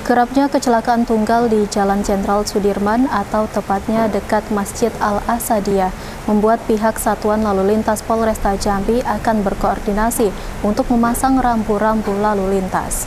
Kerapnya kecelakaan tunggal di Jalan Jenderal Sudirman atau tepatnya dekat Masjid Al-Asadiyah membuat pihak Satuan Lalu Lintas Polresta Jambi akan berkoordinasi untuk memasang rambu-rambu lalu lintas.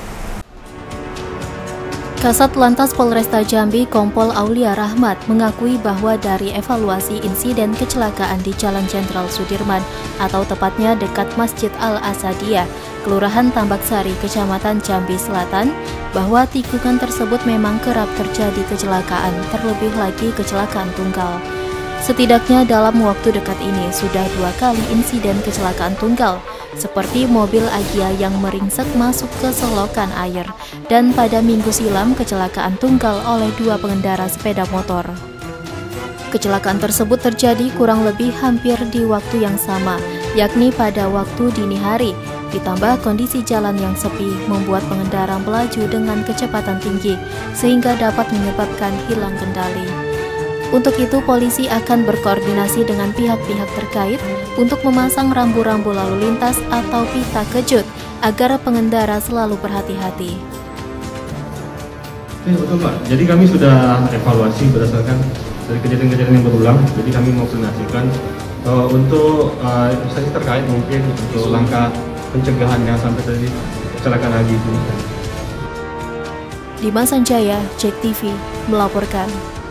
Kasat Lantas Polresta Jambi Kompol Aulia Rahmat mengakui bahwa dari evaluasi insiden kecelakaan di Jalan Jenderal Sudirman atau tepatnya dekat Masjid Al-Asadiyah, Kelurahan Tambak Sari, Kecamatan Jambi Selatan, bahwa tikungan tersebut memang kerap terjadi kecelakaan, terlebih lagi kecelakaan tunggal. Setidaknya dalam waktu dekat ini sudah 2 kali insiden kecelakaan tunggal, seperti mobil Agia yang meringsek masuk ke selokan air, dan pada minggu silam kecelakaan tunggal oleh 2 pengendara sepeda motor. Kecelakaan tersebut terjadi kurang lebih hampir di waktu yang sama, yakni pada waktu dini hari, ditambah kondisi jalan yang sepi membuat pengendara melaju dengan kecepatan tinggi, sehingga dapat menyebabkan hilang kendali. Untuk itu, polisi akan berkoordinasi dengan pihak-pihak terkait untuk memasang rambu-rambu lalu lintas atau pita kejut agar pengendara selalu berhati-hati. Ya, betul Pak. Jadi kami sudah evaluasi berdasarkan dari kejadian-kejadian yang berulang. Jadi kami mau koordinasikan untuk instansi terkait mungkin untuk langkah pencegahan yang sampai tadi kecelakaan lagi itu. Dimas Sanjaya, JEK TV, melaporkan.